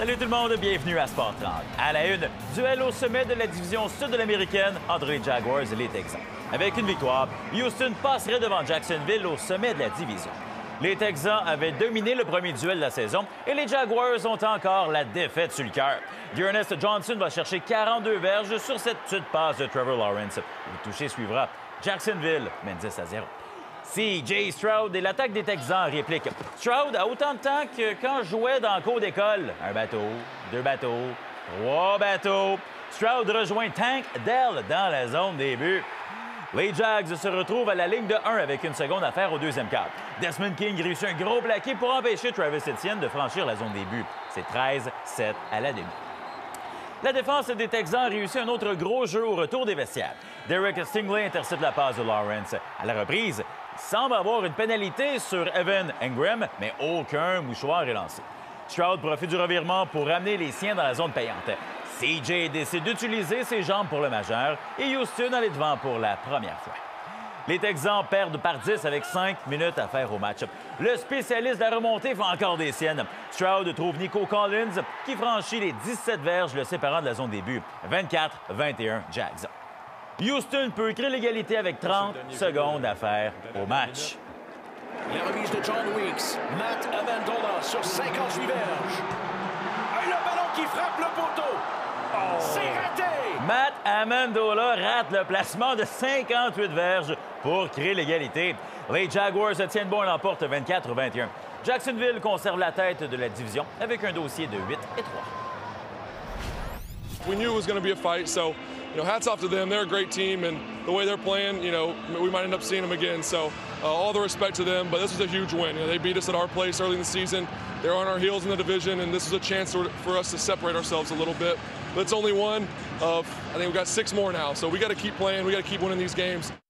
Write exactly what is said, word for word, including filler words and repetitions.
Salut tout le monde, bienvenue à Sport trente. À la une, duel au sommet de la division sud de l'américaine entre les Jaguars et les Texans. Avec une victoire, Houston passerait devant Jacksonville au sommet de la division. Les Texans avaient dominé le premier duel de la saison et les Jaguars ont encore la défaite sur le cœur. D'Ernest Johnson va chercher quarante-deux verges sur cette petite passe de Trevor Lawrence. Le toucher suivra. Jacksonville mène dix à zéro. C J Stroud et l'attaque des Texans répliquent. Stroud a autant de temps que quand je jouais dans le cours d'école. Un bateau, deux bateaux, trois bateaux. Stroud rejoint Tank Dell dans la zone des buts. Les Jags se retrouvent à la ligne de un avec une seconde à faire au deuxième quart. Desmond King réussit un gros plaqué pour empêcher Travis Etienne de franchir la zone des buts. C'est treize sept à la demi. La défense des Texans réussit un autre gros jeu au retour des vestiaires. Derek Stingley intercepte la passe de Lawrence. À la reprise, il semble avoir une pénalité sur Evan Engram, mais aucun mouchoir est lancé. Stroud profite du revirement pour ramener les siens dans la zone payante. C J décide d'utiliser ses jambes pour le majeur et Houston allait devant pour la première fois. Les Texans perdent par dix avec cinq minutes à faire au match. Le spécialiste de la remontée fait encore des siennes. Stroud trouve Nico Collins qui franchit les dix-sept verges le séparant de la zone des buts. vingt-quatre vingt et un Jags. Houston peut créer l'égalité avec trente secondes à faire au match. La remise de John Weeks. Matt Amendola sur cinquante-huit verges. Et le ballon qui frappe le poteau. Oh. C'est raté! Matt Amendola rate le placement de cinquante-huit verges pour créer l'égalité. Les Jaguars se tiennent bon et l'emportent vingt-quatre vingt et un. Jacksonville conserve la tête de la division avec un dossier de huit et trois. We knew it was going to be a fight, so you know, hats off to them. They're a great team, and the way they're playing, you know, we might end up seeing them again. So uh, all the respect to them, but this was a huge win. You know, they beat us at our place early in the season. They're on our heels in the division, and this is a chance for us to separate ourselves a little bit. But it's only one of, I think we've got six more now, so we got to keep playing. We got to keep winning these games.